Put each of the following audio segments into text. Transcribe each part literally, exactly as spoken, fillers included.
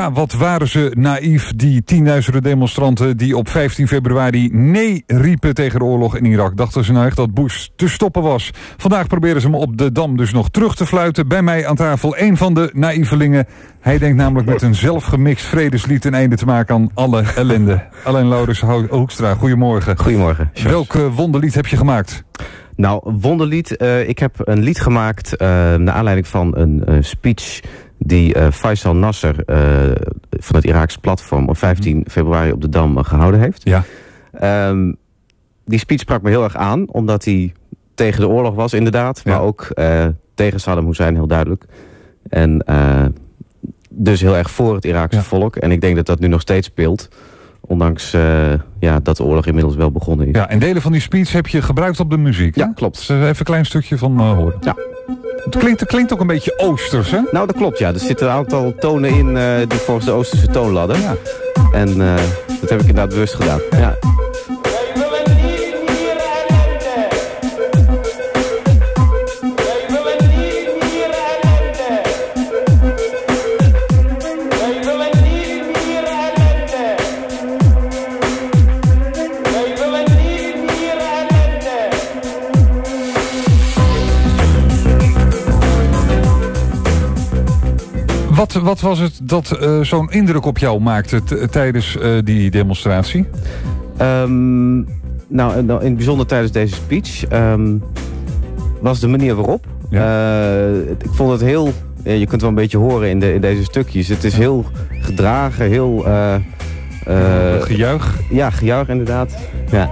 Ja, wat waren ze naïef, die tienduizenden demonstranten die op vijftien februari nee riepen tegen de oorlog in Irak. Dachten ze nou echt dat Bush te stoppen was. Vandaag proberen ze me op de Dam dus nog terug te fluiten. Bij mij aan tafel een van de naïvelingen. Hij denkt namelijk met een zelfgemixt vredeslied een einde te maken aan alle ellende. Alain Laurens Hoekstra, goedemorgen. Goedemorgen. Welk uh, wonderlied heb je gemaakt? Nou, wonderlied. Uh, ik heb een lied gemaakt uh, naar aanleiding van een uh, speech die uh, Faisal Nasser uh, van het Iraakse platform op vijftien februari op de Dam uh, gehouden heeft. Ja. Um, die speech sprak me heel erg aan, omdat hij tegen de oorlog was inderdaad, maar ja. ook uh, tegen Saddam Hussein, heel duidelijk. En uh, dus heel erg voor het Iraakse ja. volk. En ik denk dat dat nu nog steeds speelt. Ondanks uh, ja, dat de oorlog inmiddels wel begonnen is. Ja, en delen van die speech heb je gebruikt op de muziek, hè? Ja, klopt. Dus even een klein stukje van uh, horen. Ja. Het klinkt, het klinkt ook een beetje oosters, hè? Nou, dat klopt, ja. Er zitten een aantal tonen in uh, die volgens de Oosterse toonladder. Ja. En uh, dat heb ik inderdaad bewust gedaan. Ja. Wat, wat was het dat uh, zo'n indruk op jou maakte t- tijdens uh, die demonstratie? Um, nou, in het bijzonder tijdens deze speech um, was de manier waarop. Ja. Uh, ik vond het heel, je kunt wel een beetje horen in, de, in deze stukjes. Het is ja. heel gedragen, heel... Uh, uh, gejuich? Ja, gejuich inderdaad. Ja.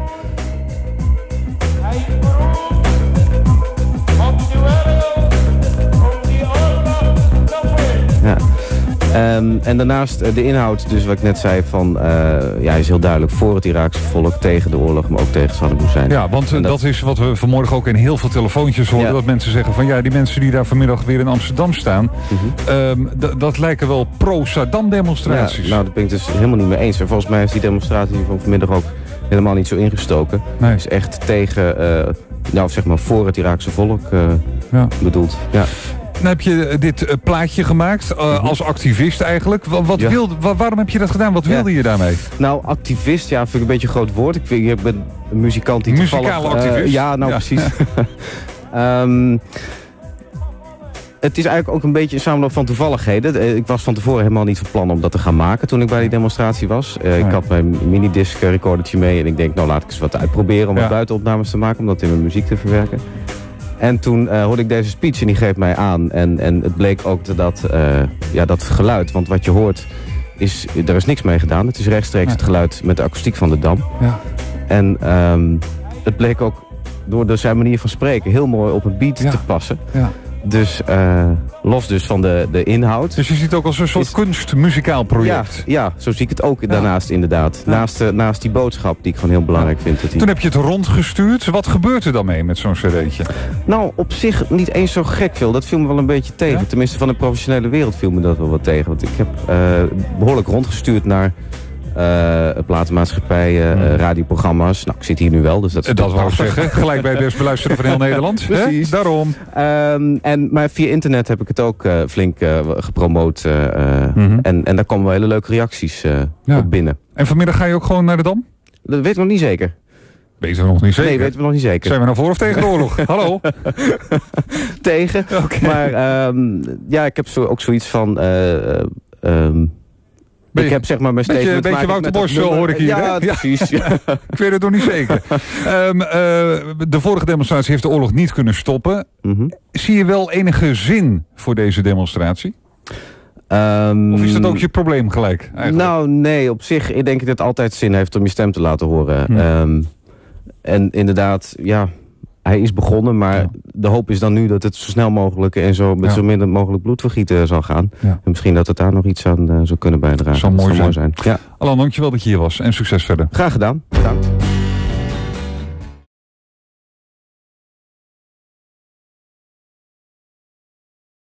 Ja. Um, en daarnaast uh, de inhoud, dus wat ik net zei, van, uh, ja, is heel duidelijk voor het Iraakse volk, tegen de oorlog, maar ook tegen Saddam Hussein. Ja, want dat... dat is wat we vanmorgen ook in heel veel telefoontjes horen, ja. dat mensen zeggen van ja, die mensen die daar vanmiddag weer in Amsterdam staan, mm-hmm. um, d- dat lijken wel pro-Saddam demonstraties. Ja, nou, dat ben ik dus helemaal niet mee eens. En volgens mij is die demonstratie van vanmiddag ook helemaal niet zo ingestoken. Nee. Het is echt tegen, uh, nou, zeg maar voor het Iraakse volk uh, ja. bedoeld. Ja. Dan heb je dit uh, plaatje gemaakt, uh, mm-hmm. als activist eigenlijk. Wat, wat ja. wilde, wa- waarom heb je dat gedaan? Wat wilde ja. je daarmee? Nou, activist, ja, vind ik een beetje een groot woord. Ik, vind, ik ben een muzikant die Muzikale toevallig... activist? Uh, ja, nou ja. precies. um, het is eigenlijk ook een beetje een samenloop van toevalligheden. Ik was van tevoren helemaal niet van plan om dat te gaan maken toen ik bij die demonstratie was. Uh, ja. Ik had mijn minidisc recordertje mee en ik denk, nou laat ik eens wat uitproberen om ja. wat buitenopnames te maken, om dat in mijn muziek te verwerken. En toen uh, hoorde ik deze speech en die greep mij aan. En, en het bleek ook dat, uh, ja, dat geluid, want wat je hoort, is, er is niks mee gedaan. Het is rechtstreeks ja. het geluid met de akoestiek van de Dam. Ja. En um, het bleek ook door de, zijn manier van spreken heel mooi op een beat ja. te passen. Ja. Dus uh, los dus van de, de inhoud. Dus je ziet het ook als een soort is... kunstmuzikaal project. Ja, ja, zo zie ik het ook ja. daarnaast inderdaad. Ja. Naast, uh, naast die boodschap die ik gewoon heel belangrijk ja. vind. Dat die... Toen heb je het rondgestuurd. Wat gebeurt er dan mee met zo'n cd'tje? Nou, op zich niet eens zo gek veel. Dat viel me wel een beetje tegen. Ja? Tenminste, van de professionele wereld viel me dat wel wat tegen. Want ik heb uh, behoorlijk rondgestuurd naar... Uh, platenmaatschappijen, uh, radioprogramma's. Nou, ik zit hier nu wel, dus dat is dat wou ik zeggen. Gelijk bij best beluisteren van heel Nederland. Precies. Hè? Daarom. Um, en, maar via internet heb ik het ook uh, flink uh, gepromoot. Uh, mm-hmm. en, en daar komen wel hele leuke reacties uh, ja. op binnen. En vanmiddag ga je ook gewoon naar de Dam? Dat weten we nog niet zeker. Weten we nog niet zeker? Nee, weten we nog niet zeker. Zijn we nou voor of tegen de oorlog? Hallo? Tegen. Okay. Maar um, ja, ik heb zo, ook zoiets van... Uh, um, Je, ik heb zeg maar mijn statement... Beetje, beetje Wouter Bos hoor ik hier. Ja, hè? precies. Ja. Ik weet het nog niet zeker. um, uh, de vorige demonstratie heeft de oorlog niet kunnen stoppen. Mm-hmm. Zie je wel enige zin voor deze demonstratie? Um, of is dat ook je probleem gelijk? Eigenlijk? Nou, nee. Op zich ik denk ik dat het altijd zin heeft om je stem te laten horen. Hmm. Um, en inderdaad, ja... Hij is begonnen, maar ja. de hoop is dan nu dat het zo snel mogelijk en zo met ja. zo minder mogelijk bloedvergieten zal gaan. Ja. En misschien dat het daar nog iets aan uh, zou kunnen bijdragen. Zou mooi dat zou zijn. mooi zijn. Ja. Alain, dankjewel dat je hier was en succes verder. Graag gedaan. Bedankt.